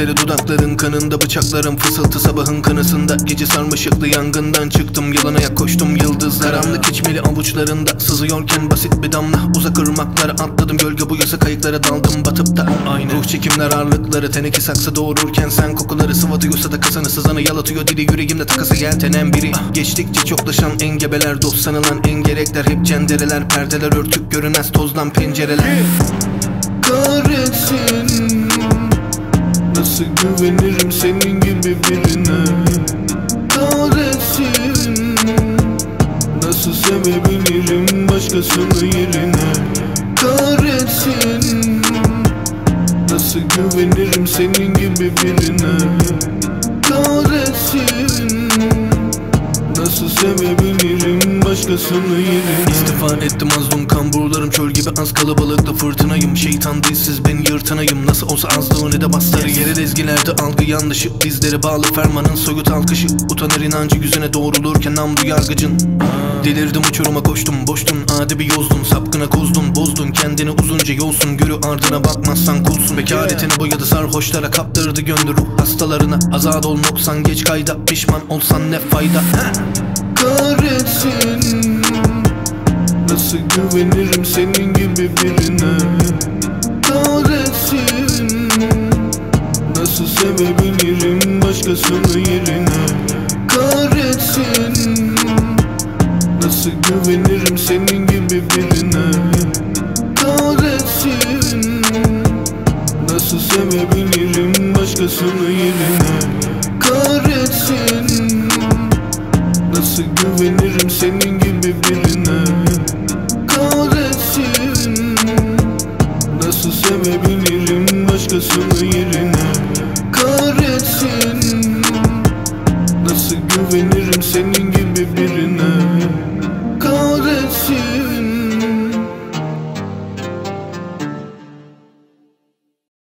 gözleri dudakların kanında, bıçakların fısıltı sabahın kanısında. Gece sarmaşıklı yangından çıktım, yalan ayak koştum yıldızlara. Karanlık içmeli avuçlarında sızıyorken basit bir damla. Uzak ırmaklara atladım, gölge boyası kayıklara daldım batıp da. Aynı ruh çekimler ağırlıkları, teneke saksı doğururken sen kokuları sıvatıyorsa da kasanı sızanı yalatıyor dili. Yüreğimde takası yeltenen biri. Geçtikçe çoklaşan engebeler, dost sanılan engerekler, hep cendereler, perdeler örtük görünmez tozdan pencereler. Kahretsin, nasıl güvenirim senin gibi birine? Kahretsin, nasıl sevebilirim başkasının yerine? Kahretsin, nasıl güvenirim senin gibi birine? Kahretsin, nasıl sevebilirim başkasının yerine? İstifa ettim mazlum, kamburlarım çöl gibi az, kalabalıkta fırtınayım. Şeytan dilsiz ben yırtınayım, nasıl olsa azlığı ne de bastırı. Yere ezgilerde algı yanlışı, dizleri bağlı fermanın soyut alkışı. Utanır inancı yüzüne doğrulurken namlu yargıcın. Delirdim uçuruma koştum, boştun adi yozdun, sapkına kozdun, bozdun kendini uzunca yolsun. Gürü ardına bakmazsan kulsun, bekaretini boyadı sarhoşlara, kaptırdı gönlü ruh hastalarına. Azad ol noksan geç kayda, pişman olsan ne fayda? Kahretsin, nasıl güvenirim senin gibi birine? Kahretsin, nasıl sevebilirim başkasının yerine? Kahretsin, nasıl güvenirim senin gibi birine? Kahretsin, nasıl sevebilirim başkasının yerine? Kahretsin, nasıl güvenirim senin gibi birine? Kahretsin, nasıl sevebilirim başkasının yerine? Kahretsin, nasıl güvenirim senin gibi birine?